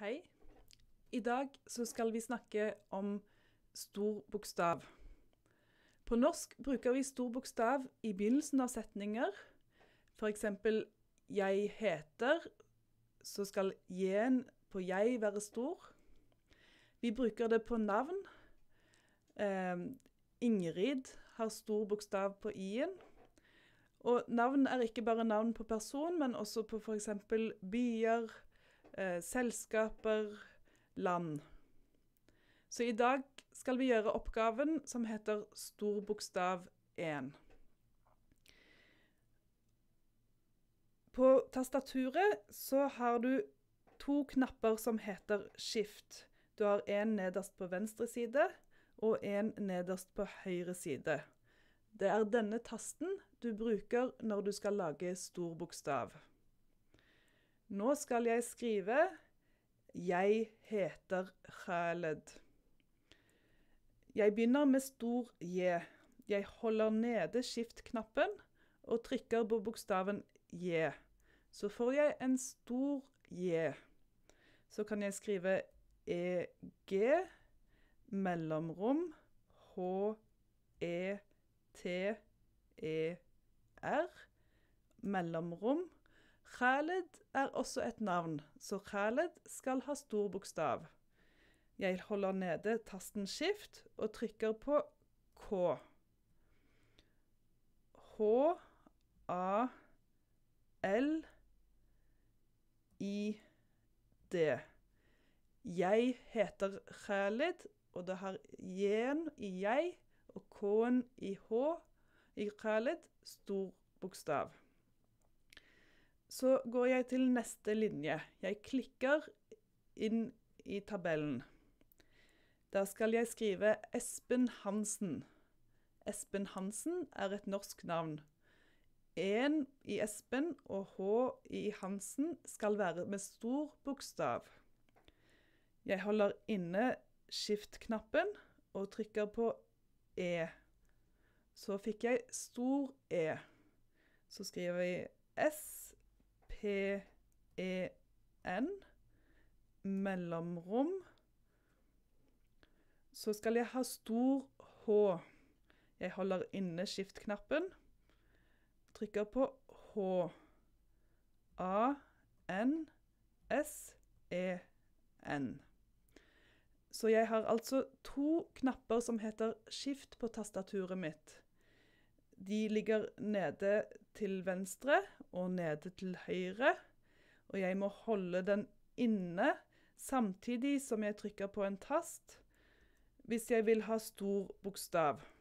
Hei. I dag så skal vi snakke om stor bokstav. På norsk bruker vi stor bokstav i begynnelsen av setninger. For eksempel, jeg heter, så skal j-en på jeg være stor. Vi bruker det på navn. Ingrid har stor bokstav på i-en. Og navn er ikke bare navn på person, men også på for eksempel byer, selskaper, land. Så i dag skal vi gjøre oppgaven som heter stor bokstav 1. På tastaturet så har du 2 knapper som heter skift. Du har en nederst på venstre side og en nederst på høyre side. Det er denne tasten du bruker når du skal lage stor bokstav. Nå skal jeg skrive jeg heter Khaled. Jeg begynner med stor J. Jeg holder nede skift-knappen og trykker på bokstaven J. Så får jeg en stor J. Så kan jeg skrive E-G, mellomrom, H-E-T-E-R, mellomrom. Khaled er også et navn, så Khaled skal ha stor bokstav. Jeg holder nede tasten skift og trykker på K. H-A-L-I-D. Jeg heter Khaled, og det har j-en i jeg og k-en i h i Khaled, stor bokstav. Så går jeg til neste linje. Jeg klikker inn i tabellen. Da skal jeg skrive Espen Hansen. Espen Hansen er et norsk navn. En i Espen og H i Hansen skal være med stor bokstav. Jeg holder inne skift-knappen og trykker på E. Så fikk jeg stor E. Så skriver jeg S-P-E-N, mellomrom. Så skal jeg ha stor H. Jeg holder inne skift-knappen, trykker på H. A-N-S-E-N. Så jeg har altså 2 knapper som heter skift på tastaturet mitt. De ligger nede til venstre og nede til høyre, og jeg må holde den inne samtidig som jeg trykker på en tast hvis jeg vil ha stor bokstav.